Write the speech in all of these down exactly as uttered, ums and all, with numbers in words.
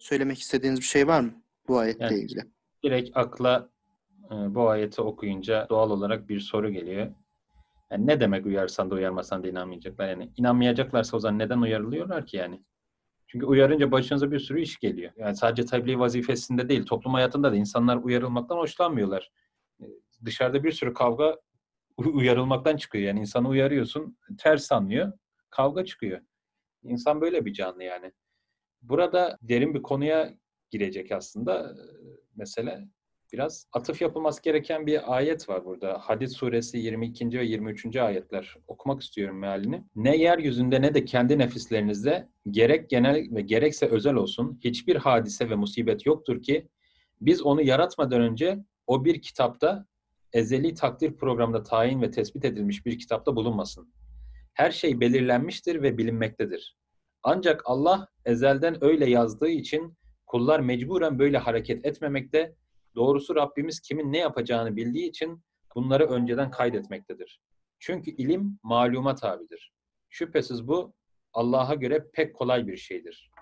söylemek istediğiniz bir şey var mı bu ayetle Yani ilgili? direkt akla e, bu ayeti okuyunca doğal olarak bir soru geliyor. Yani ne demek uyarsan da uyarmasan da inanmayacaklar? Yani inanmayacaklarsa o zaman neden uyarılıyorlar ki yani? Çünkü uyarınca başınıza bir sürü iş geliyor. Yani sadece tebliğ vazifesinde değil, toplum hayatında da insanlar uyarılmaktan hoşlanmıyorlar. E, Dışarıda bir sürü kavga uyarılmaktan çıkıyor. Yani insanı uyarıyorsun, ters anlıyor, kavga çıkıyor. İnsan böyle bir canlı yani. Burada derin bir konuya girecek aslında mesele. Biraz atıf yapılması gereken bir ayet var burada. Hadid suresi yirmi ikinci ve yirmi üçüncü ayetler. Okumak istiyorum mealini. Ne yeryüzünde ne de kendi nefislerinizde gerek genel ve gerekse özel olsun hiçbir hadise ve musibet yoktur ki biz onu yaratmadan önce o bir kitapta ezeli takdir programında tayin ve tespit edilmiş bir kitapta bulunmasın. Her şey belirlenmiştir ve bilinmektedir. Ancak Allah ezelden öyle yazdığı için kullar mecburen böyle hareket etmemekte, doğrusu Rabbimiz kimin ne yapacağını bildiği için bunları önceden kaydetmektedir. Çünkü ilim maluma tabidir. Şüphesiz bu Allah'a göre pek kolay bir şeydir.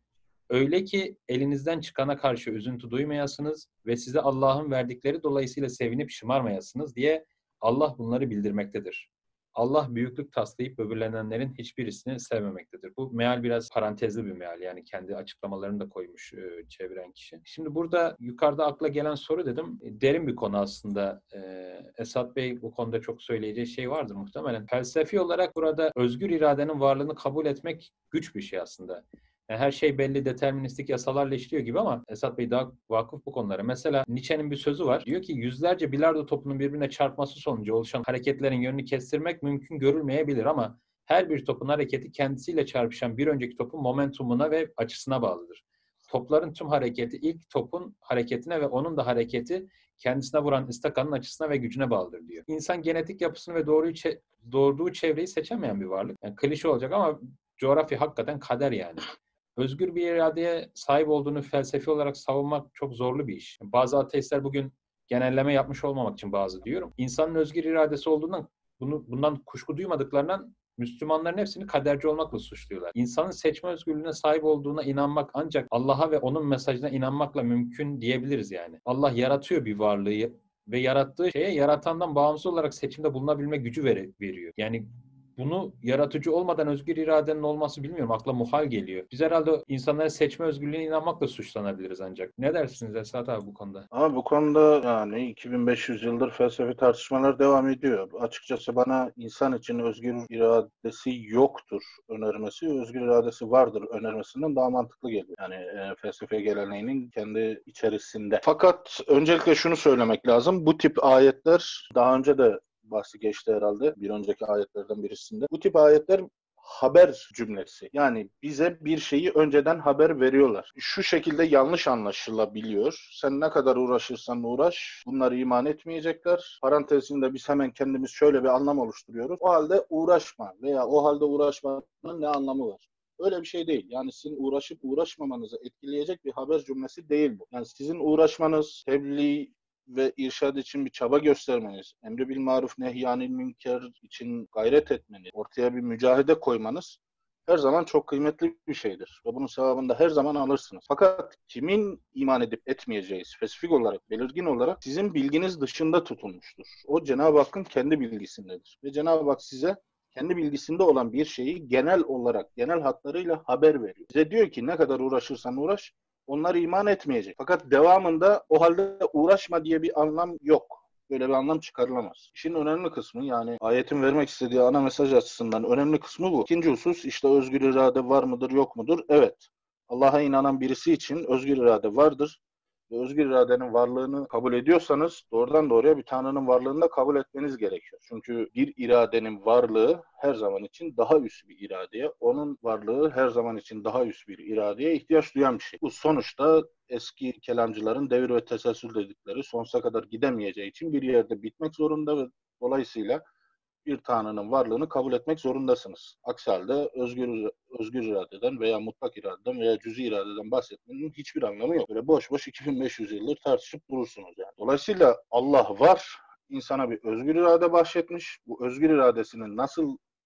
Öyle ki elinizden çıkana karşı üzüntü duymayasınız ve size Allah'ın verdikleri dolayısıyla sevinip şımarmayasınız diye Allah bunları bildirmektedir. Allah büyüklük taslayıp böbürlenenlerin hiçbirisini sevmemektedir. Bu meal biraz parantezli bir meal. Yani kendi açıklamalarını da koymuş e, çeviren kişi. Şimdi burada yukarıda akla gelen soru dedim. E, derin bir konu aslında. E, Esat Bey bu konuda çok söyleyeceği şey vardır muhtemelen. Felsefi olarak burada özgür iradenin varlığını kabul etmek güç bir şey aslında. Yani her şey belli deterministik yasalarla işliyor gibi ama Esat Bey daha vakıf bu konulara. Mesela Nietzsche'nin bir sözü var. Diyor ki yüzlerce bilardo topunun birbirine çarpması sonucu oluşan hareketlerin yönünü kestirmek mümkün görülmeyebilir ama her bir topun hareketi kendisiyle çarpışan bir önceki topun momentumuna ve açısına bağlıdır. Topların tüm hareketi ilk topun hareketine ve onun da hareketi kendisine vuran istakanın açısına ve gücüne bağlıdır diyor. İnsan genetik yapısını ve doğruyu çe- doğurduğu çevreyi seçemeyen bir varlık. Yani klişe olacak ama coğrafya hakikaten kader yani. Özgür bir iradeye sahip olduğunu felsefi olarak savunmak çok zorlu bir iş. Bazı ateistler bugün genelleme yapmış olmamak için bazı diyorum. İnsanın özgür iradesi olduğundan bunu, bundan kuşku duymadıklarından Müslümanların hepsini kaderci olmakla suçluyorlar. İnsanın seçme özgürlüğüne sahip olduğuna inanmak ancak Allah'a ve onun mesajına inanmakla mümkün diyebiliriz yani. Allah yaratıyor bir varlığı ve yarattığı şeye yaratandan bağımsız olarak seçimde bulunabilme gücü ver- veriyor. Yani bunu yaratıcı olmadan özgür iradenin olması bilmiyorum. Akla muhal geliyor. Biz herhalde insanların seçme özgürlüğüne inanmakla suçlanabiliriz ancak. Ne dersiniz Esat abi bu konuda? Ama bu konuda yani iki bin beş yüz yıldır felsefi tartışmalar devam ediyor. Açıkçası bana insan için özgür iradesi yoktur önermesi, özgür iradesi vardır önermesinden daha mantıklı geliyor. Yani e, felsefe geleneğinin kendi içerisinde. Fakat öncelikle şunu söylemek lazım. Bu tip ayetler daha önce de bahsi geçti herhalde bir önceki ayetlerden birisinde. Bu tip ayetler haber cümlesi. Yani bize bir şeyi önceden haber veriyorlar. Şu şekilde yanlış anlaşılabiliyor. Sen ne kadar uğraşırsan uğraş, bunları iman etmeyecekler. Parantezinde biz hemen kendimiz şöyle bir anlam oluşturuyoruz. O halde uğraşma veya o halde uğraşmanın ne anlamı var? Öyle bir şey değil. Yani sizin uğraşıp uğraşmamanızı etkileyecek bir haber cümlesi değil bu. Yani sizin uğraşmanız, tebliğ ve irşad için bir çaba göstermeniz, emri bil maruf nehyanil münker için gayret etmeniz, ortaya bir mücadele koymanız her zaman çok kıymetli bir şeydir. Ve bunun sevabını da her zaman alırsınız. Fakat kimin iman edip etmeyeceği spesifik olarak, belirgin olarak sizin bilginiz dışında tutulmuştur. O Cenab-ı Hakk'ın kendi bilgisindedir. Ve Cenab-ı Hak size kendi bilgisinde olan bir şeyi genel olarak, genel hatlarıyla haber veriyor. Size diyor ki ne kadar uğraşırsan uğraş, onlar iman etmeyecek. Fakat devamında o halde uğraşma diye bir anlam yok. Böyle bir anlam çıkarılamaz. İşin önemli kısmı yani ayetin vermek istediği ana mesaj açısından önemli kısmı bu. İkinci husus işte özgür irade var mıdır yok mudur? Evet. Allah'a inanan birisi için özgür irade vardır. Ve özgür iradenin varlığını kabul ediyorsanız doğrudan doğruya bir Tanrı'nın varlığını da kabul etmeniz gerekiyor. Çünkü bir iradenin varlığı her zaman için daha üst bir iradeye, onun varlığı her zaman için daha üst bir iradeye ihtiyaç duyan bir şey. Bu sonuçta eski kelamcıların devir ve teselsül dedikleri sonsuza kadar gidemeyeceği için bir yerde bitmek zorunda ve dolayısıyla bir Tanrı'nın varlığını kabul etmek zorundasınız. Aksi halde özgür, özgür iradeden veya mutlak iradeden veya cüz'i iradeden bahsetmenin hiçbir anlamı yok. Böyle boş boş iki bin beş yüz yıldır tartışıp durursunuz yani. Dolayısıyla Allah var, insana bir özgür irade bahşetmiş. Bu özgür iradesinin nasıl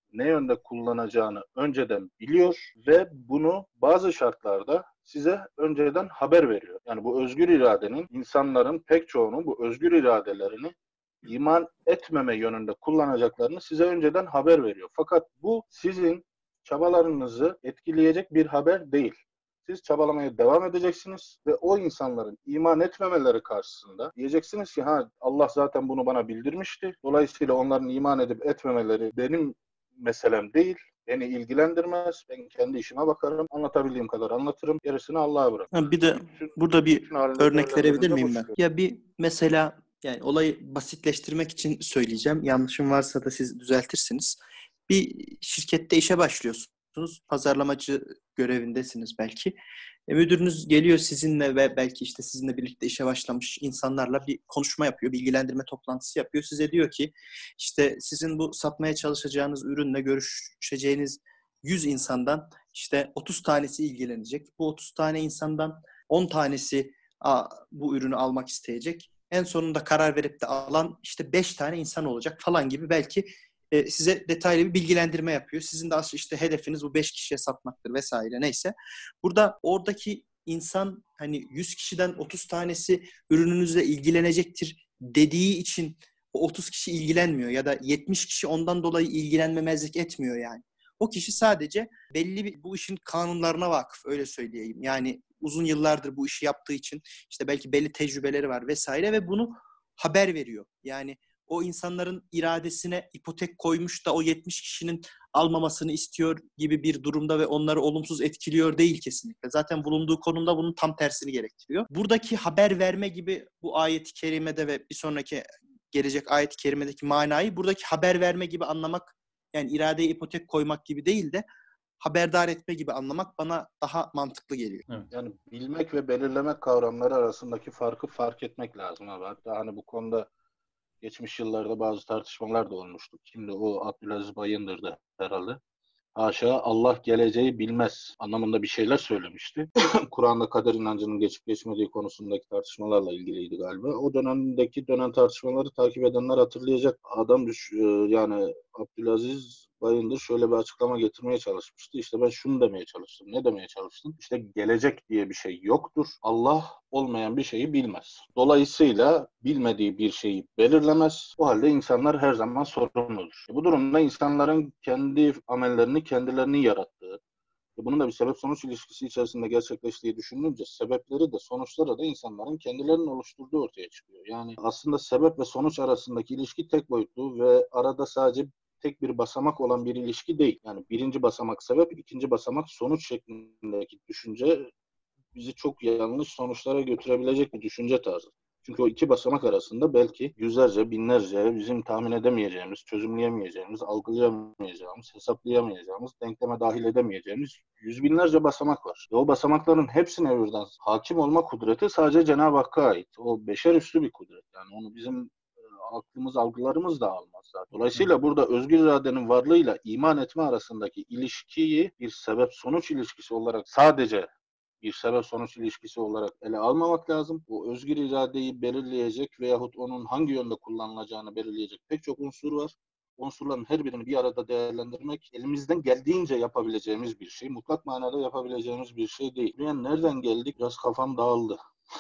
ne yönde kullanacağını önceden biliyor ve bunu bazı şartlarda size önceden haber veriyor. Yani bu özgür iradenin, insanların pek çoğunun bu özgür iradelerini iman etmeme yönünde kullanacaklarını size önceden haber veriyor. Fakat bu sizin çabalarınızı etkileyecek bir haber değil. Siz çabalamaya devam edeceksiniz ve o insanların iman etmemeleri karşısında diyeceksiniz ki ha Allah zaten bunu bana bildirmişti. Dolayısıyla onların iman edip etmemeleri benim meselem değil. Beni ilgilendirmez. Ben kendi işime bakarım. Anlatabildiğim kadar anlatırım. Gerisini Allah'a bırakırım. Ha, bir de Bütün, burada bir bütün halinde örnek verebilir değerlendirince miyim bu ben? çıkıyor. Ya bir mesela yani olayı basitleştirmek için söyleyeceğim. Yanlışım varsa da siz düzeltirsiniz. Bir şirkette işe başlıyorsunuz. Pazarlamacı görevindesiniz belki. E, müdürünüz geliyor sizinle ve belki işte sizinle birlikte işe başlamış insanlarla bir konuşma yapıyor. Bilgilendirme toplantısı yapıyor. Size diyor ki işte sizin bu satmaya çalışacağınız ürünle görüşeceğiniz yüz insandan işte otuz tanesi ilgilenecek. Bu otuz tane insandan on tanesi a, bu ürünü almak isteyecek. En sonunda karar verip de alan işte beş tane insan olacak falan gibi belki e, size detaylı bir bilgilendirme yapıyor. Sizin de aslında işte hedefiniz bu beş kişiye satmaktır vesaire neyse. Burada oradaki insan hani yüz kişiden otuz tanesi ürününüzle ilgilenecektir dediği için o otuz kişi ilgilenmiyor ya da yetmiş kişi ondan dolayı ilgilenmemezlik etmiyor yani. O kişi sadece belli bir bu işin kanunlarına vakıf öyle söyleyeyim. Yani uzun yıllardır bu işi yaptığı için işte belki belli tecrübeleri var vesaire ve bunu haber veriyor. Yani o insanların iradesine ipotek koymuş da o yetmiş kişinin almamasını istiyor gibi bir durumda ve onları olumsuz etkiliyor değil kesinlikle. Zaten bulunduğu konumda bunun tam tersini gerektiriyor. Buradaki haber verme gibi bu ayet-i kerimede ve bir sonraki gelecek ayet-i kerimedeki manayı buradaki haber verme gibi anlamak yani iradeye ipotek koymak gibi değil de haberdar etme gibi anlamak bana daha mantıklı geliyor. Evet. Yani bilmek ve belirlemek kavramları arasındaki farkı fark etmek lazım abi. Hatta hani bu konuda geçmiş yıllarda bazı tartışmalar da olmuştu. Şimdi o Abdülaziz Bayındır'dı herhalde. Haşa Allah geleceği bilmez anlamında bir şeyler söylemişti. Kur'an'da kader inancının geçip geçmediği konusundaki tartışmalarla ilgiliydi galiba. O dönemdeki dönem tartışmaları takip edenler hatırlayacak. Adam düş, yani Abdülaziz Bayındır şöyle bir açıklama getirmeye çalışmıştı. İşte ben şunu demeye çalıştım. Ne demeye çalıştım? İşte gelecek diye bir şey yoktur. Allah olmayan bir şeyi bilmez. Dolayısıyla bilmediği bir şeyi belirlemez. O halde insanlar her zaman sorumludur. Bu durumda insanların kendi amellerini kendilerinin yarattığı, bunun da bir sebep-sonuç ilişkisi içerisinde gerçekleştiği düşünülünce sebepleri de sonuçları da insanların kendilerinin oluşturduğu ortaya çıkıyor. Yani aslında sebep ve sonuç arasındaki ilişki tek boyutlu ve arada sadece tek bir basamak olan bir ilişki değil. Yani birinci basamak sebep, ikinci basamak sonuç şeklindeki düşünce bizi çok yanlış sonuçlara götürebilecek bir düşünce tarzı. Çünkü o iki basamak arasında belki yüzlerce, binlerce bizim tahmin edemeyeceğimiz, çözümleyemeyeceğimiz, algılayamayacağımız, hesaplayamayacağımız, denkleme dahil edemeyeceğimiz yüz binlerce basamak var. Ve o basamakların hepsine birden hakim olma kudreti sadece Cenab-ı Hakk'a ait. O beşer üstü bir kudret. Yani onu bizim aklımız, algılarımız da almaz zaten. Dolayısıyla burada özgür iradenin varlığıyla iman etme arasındaki ilişkiyi bir sebep-sonuç ilişkisi olarak sadece bir sebep-sonuç ilişkisi olarak ele almamak lazım. O özgür iradeyi belirleyecek veyahut onun hangi yönde kullanılacağını belirleyecek pek çok unsur var. Unsurların her birini bir arada değerlendirmek elimizden geldiğince yapabileceğimiz bir şey. Mutlak manada yapabileceğimiz bir şey değil. Yani nereden geldik? Biraz kafam dağıldı.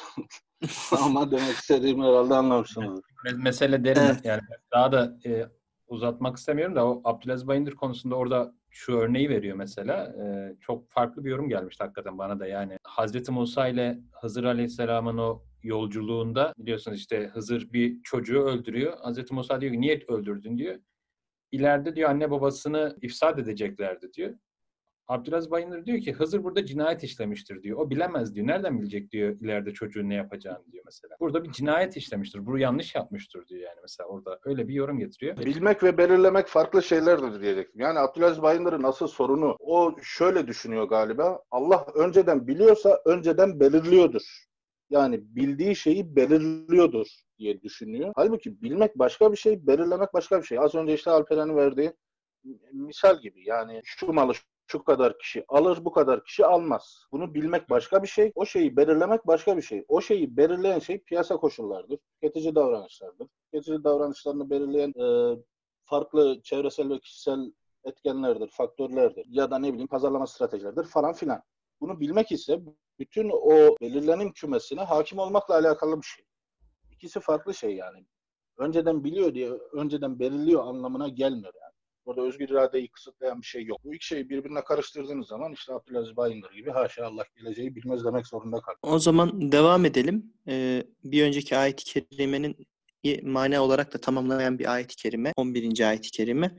Ama demek istediğimi herhalde anlamışsınızdır. Mesele derin. Evet. Yani daha da e, uzatmak istemiyorum da o Abdülaziz Bayındır konusunda orada şu örneği veriyor mesela. E, çok farklı bir yorum gelmişti hakikaten bana da. Yani Hazreti Musa ile Hızır Aleyhisselam'ın o yolculuğunda biliyorsunuz işte Hızır bir çocuğu öldürüyor. Hazreti Musa diyor ki niye öldürdün diyor. İleride diyor anne babasını ifsad edeceklerdi diyor. Abdülaziz Bayındır diyor ki Hızır burada cinayet işlemiştir diyor. O bilemez diyor. Nereden bilecek diyor ileride çocuğun ne yapacağını diyor mesela. Burada bir cinayet işlemiştir. Bunu yanlış yapmıştır diyor yani mesela orada öyle bir yorum getiriyor. Bilmek ve belirlemek farklı şeylerdir diyecektim. Yani Abdülaziz Bayındır'ın asıl sorunu o şöyle düşünüyor galiba. Allah önceden biliyorsa önceden belirliyordur. Yani bildiği şeyi belirliyordur diye düşünüyor. Halbuki bilmek başka bir şey, belirlemek başka bir şey. Az önce işte Alperen'in verdiği misal gibi. Yani şu malı şu kadar kişi alır, bu kadar kişi almaz. Bunu bilmek başka bir şey, o şeyi belirlemek başka bir şey. O şeyi belirleyen şey piyasa koşullarıdır, tüketici davranışlardır. Tüketici davranışlarını belirleyen e, farklı çevresel ve kişisel etkenlerdir, faktörlerdir ya da ne bileyim pazarlama stratejileridir falan filan. Bunu bilmek ise bütün o belirlenim kümesine hakim olmakla alakalı bir şey. İkisi farklı şey yani. Önceden biliyor diye önceden belirliyor anlamına gelmiyor yani. Burada özgür iradeyi kısıtlayan bir şey yok. Bu iki şeyi birbirine karıştırdığınız zaman işte Abdülaziz Bayındır gibi haşa Allah geleceği bilmez demek zorunda kalır. O zaman devam edelim. Ee, bir önceki ayet-i kerimenin mana olarak da tamamlayan bir ayet-i kerime. on birinci ayet-i kerime.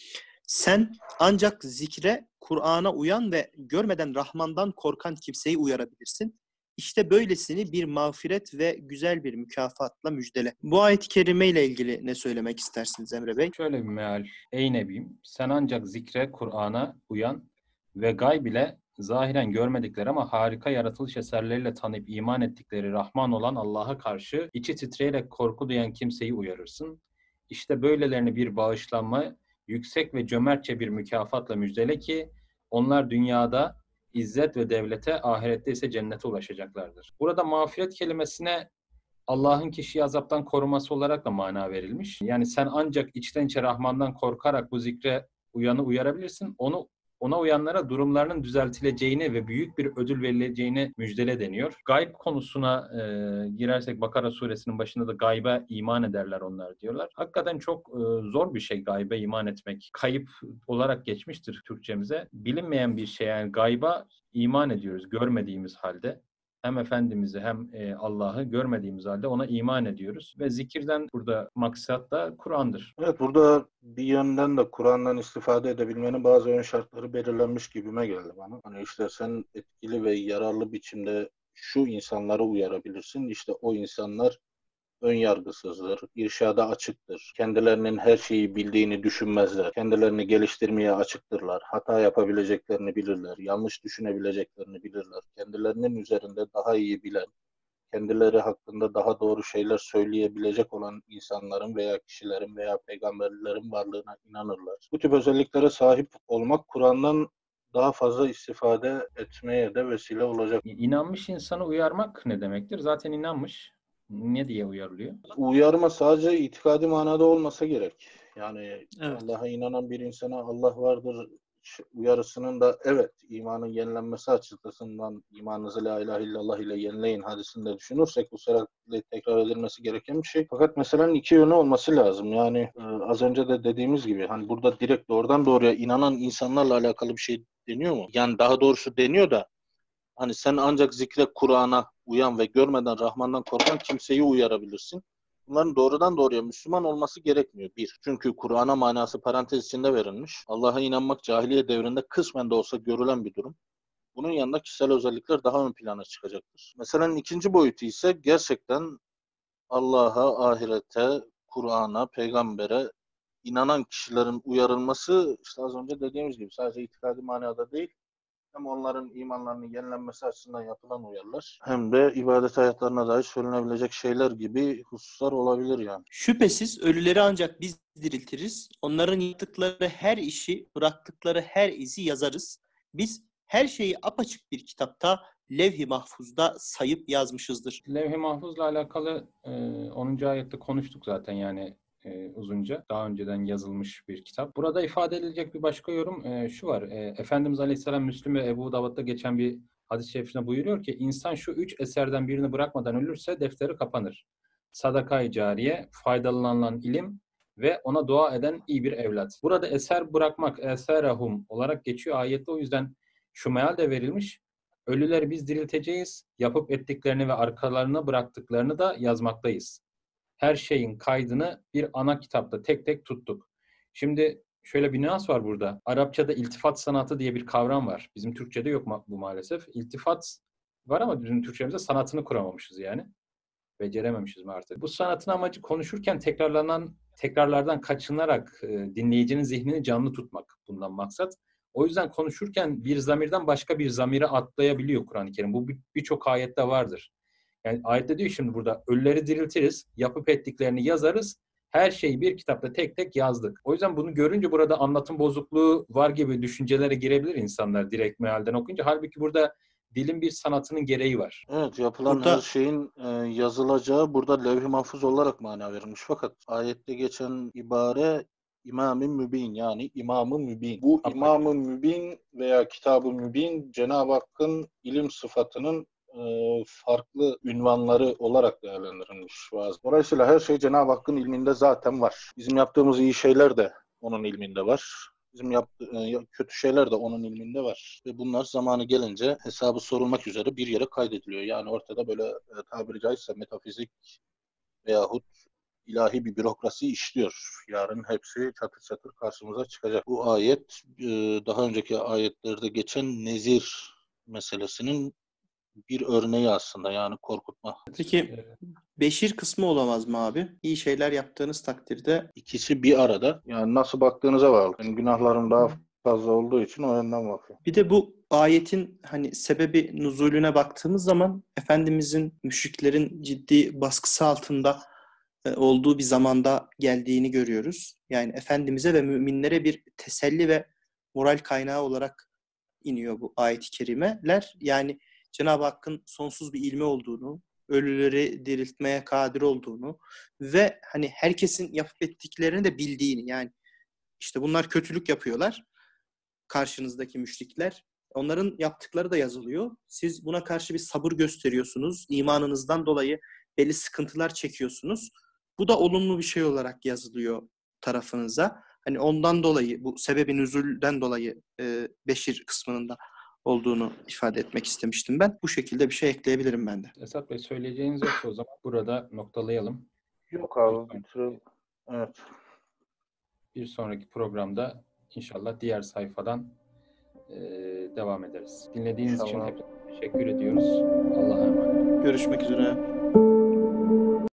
Sen ancak zikre, Kur'an'a uyan ve görmeden Rahman'dan korkan kimseyi uyarabilirsin. İşte böylesini bir mağfiret ve güzel bir mükafatla müjdele. Bu ayet-i kerime ile ilgili ne söylemek istersiniz Emre Bey? Şöyle bir meal. Ey Nebim, sen ancak zikre, Kur'an'a uyan ve gayb ile zahiren görmedikleri ama harika yaratılış eserleriyle tanıyıp iman ettikleri Rahman olan Allah'a karşı içi titreyerek korku duyan kimseyi uyarırsın. İşte böylelerini bir bağışlanma, yüksek ve cömertçe bir mükafatla müjdele ki onlar dünyada izzet ve devlete, ahirette ise cennete ulaşacaklardır. Burada mağfiret kelimesine Allah'ın kişiyi azaptan koruması olarak da mana verilmiş. Yani sen ancak içten içe Rahman'dan korkarak bu zikre uyanı uyarabilirsin. Onu ona uyanlara durumlarının düzeltileceğini ve büyük bir ödül verileceğini müjdele deniyor. Gayb konusuna e, girersek Bakara suresinin başında da gaybe iman ederler onlar diyorlar. Hakikaten çok e, zor bir şey gaybe iman etmek. Kayıp olarak geçmiştir Türkçemize. Bilinmeyen bir şey yani gayba iman ediyoruz görmediğimiz halde. Hem Efendimiz'i hem e, Allah'ı görmediğimiz halde ona iman ediyoruz. Ve zikirden burada maksat da Kur'an'dır. Evet, burada bir yönden de Kur'an'dan istifade edebilmenin bazı ön şartları belirlenmiş gibime geldi bana. Hani işte sen etkili ve yararlı biçimde şu insanları uyarabilirsin. İşte o insanlar ön yargısızdır, irşada açıktır, kendilerinin her şeyi bildiğini düşünmezler, kendilerini geliştirmeye açıktırlar, hata yapabileceklerini bilirler, yanlış düşünebileceklerini bilirler, kendilerinin üzerinde daha iyi bilen, kendileri hakkında daha doğru şeyler söyleyebilecek olan insanların veya kişilerin veya peygamberlerin varlığına inanırlar. Bu tip özelliklere sahip olmak Kur'an'dan daha fazla istifade etmeye de vesile olacak. İnanmış insanı uyarmak ne demektir? Zaten inanmış. Ne diye uyarılıyor? Uyarma sadece itikadi manada olmasa gerek. Yani Evet. Allah'a inanan bir insana Allah vardır uyarısının da evet imanın yenilenmesi açısından imanınızı la ilahe illallah ile yenileyin hadisinde düşünürsek bu sürekli tekrar edilmesi gereken bir şey. Fakat meselenin iki yönü olması lazım. Yani e, az önce de dediğimiz gibi hani burada direkt doğrudan doğruya inanan insanlarla alakalı bir şey deniyor mu? Yani daha doğrusu deniyor da hani sen ancak zikre Kur'an'a uyan ve görmeden Rahman'dan korkan kimseyi uyarabilirsin. Bunların doğrudan doğruya Müslüman olması gerekmiyor. Bir, çünkü Kur'an'a manası parantez içinde verilmiş. Allah'a inanmak cahiliye devrinde kısmen de olsa görülen bir durum. Bunun yanında kişisel özellikler daha ön plana çıkacaktır. Meselenin ikinci boyutu ise gerçekten Allah'a, ahirete, Kur'an'a, peygambere inanan kişilerin uyarılması işte az önce dediğimiz gibi sadece itikadi manada değil, hem onların imanlarının yenilenmesi açısından yapılan uyarılar hem de ibadet hayatlarına dair söylenebilecek şeyler gibi hususlar olabilir yani. Şüphesiz ölüleri ancak biz diriltiriz. Onların yaptıkları her işi, bıraktıkları her izi yazarız. Biz her şeyi apaçık bir kitapta, levh-i mahfuzda sayıp yazmışızdır. Levh-i Mahfuz'la alakalı e, onuncu ayette konuştuk zaten yani e, uzunca. Daha önceden yazılmış bir kitap. Burada ifade edilecek bir başka yorum e, şu var. E, Efendimiz Aleyhisselam Müslim ve Ebu Davud'da geçen bir hadis-i şerifinde buyuruyor ki insan şu üç eserden birini bırakmadan ölürse defteri kapanır. Sadaka-i cariye, faydalanılan ilim ve ona dua eden iyi bir evlat. Burada eser bırakmak, eserahum olarak geçiyor ayette, o yüzden şu meal de verilmiş. Ölüleri biz dirilteceğiz, yapıp ettiklerini ve arkalarına bıraktıklarını da yazmaktayız. Her şeyin kaydını bir ana kitapta tek tek tuttuk. Şimdi şöyle bir nüans var burada. Arapçada iltifat sanatı diye bir kavram var. Bizim Türkçe'de yok bu maalesef. İltifat var ama bizim Türkçemizde sanatını kuramamışız yani. Becerememişiz mi artık? Bu sanatın amacı konuşurken tekrarlanan tekrarlardan kaçınarak e, dinleyicinin zihnini canlı tutmak, bundan maksat. O yüzden konuşurken bir zamirden başka bir zamire atlayabiliyor Kur'an-ı Kerim. Bu birçok ayette vardır. Yani ayette diyor şimdi burada ölüleri diriltiriz, yapıp ettiklerini yazarız. Her şeyi bir kitapta tek tek yazdık. O yüzden bunu görünce burada anlatım bozukluğu var gibi düşüncelere girebilir insanlar direkt mealden okuyunca. Halbuki burada dilin bir sanatının gereği var. Evet, yapılan Burada- her şeyin e, yazılacağı burada levh-i mahfuz olarak mana verilmiş. Fakat ayette geçen ibare İmam-ı Mübin yani İmam-ı Mübin. Bu Apaçık. İmam-ı Mübin veya Kitab-ı Mübin Cenab-ı Hakk'ın ilim sıfatının e, farklı ünvanları olarak değerlendirilmiş bazı. Dolayısıyla her şey Cenab-ı Hakk'ın ilminde zaten var. Bizim yaptığımız iyi şeyler de onun ilminde var. Bizim yaptığı e, kötü şeyler de onun ilminde var. Ve bunlar zamanı gelince hesabı sorulmak üzere bir yere kaydediliyor. Yani ortada böyle e, tabiri caizse metafizik veyahut ilahi bir bürokrasi işliyor. Yarın hepsi çatır çatır karşımıza çıkacak. Bu ayet e, daha önceki ayetlerde geçen nezir meselesinin bir örneği aslında, yani korkutma. Peki beşir kısmı olamaz mı abi? İyi şeyler yaptığınız takdirde. İkisi bir arada. Yani nasıl baktığınıza bağlı. Benim günahlarım daha fazla olduğu için o yönden bakıyorum. Bir de bu ayetin hani sebebi nuzulüne baktığımız zaman Efendimizin müşriklerin ciddi baskısı altında e, olduğu bir zamanda geldiğini görüyoruz. Yani Efendimiz'e ve müminlere bir teselli ve moral kaynağı olarak iniyor bu ayet-i kerimeler. Yani Cenab-ı Hakk'ın sonsuz bir ilmi olduğunu, ölüleri diriltmeye kadir olduğunu ve hani herkesin yapıp ettiklerini de bildiğini, yani işte bunlar kötülük yapıyorlar, karşınızdaki müşrikler. Onların yaptıkları da yazılıyor. Siz buna karşı bir sabır gösteriyorsunuz. İmanınızdan dolayı belli sıkıntılar çekiyorsunuz. Bu da olumlu bir şey olarak yazılıyor tarafınıza. Hani ondan dolayı, bu sebebi nüzulden dolayı e, Beşir kısmının da olduğunu ifade etmek istemiştim ben. Bu şekilde bir şey ekleyebilirim ben de. Esat Bey, söyleyeceğiniz yoksa o zaman burada noktalayalım. Yok abi, bitirelim. Evet. Bir sonraki programda inşallah diğer sayfadan e, devam ederiz. Dinlediğiniz için İnşallah. hepinize teşekkür ediyoruz. Allah'a emanet. Görüşmek üzere.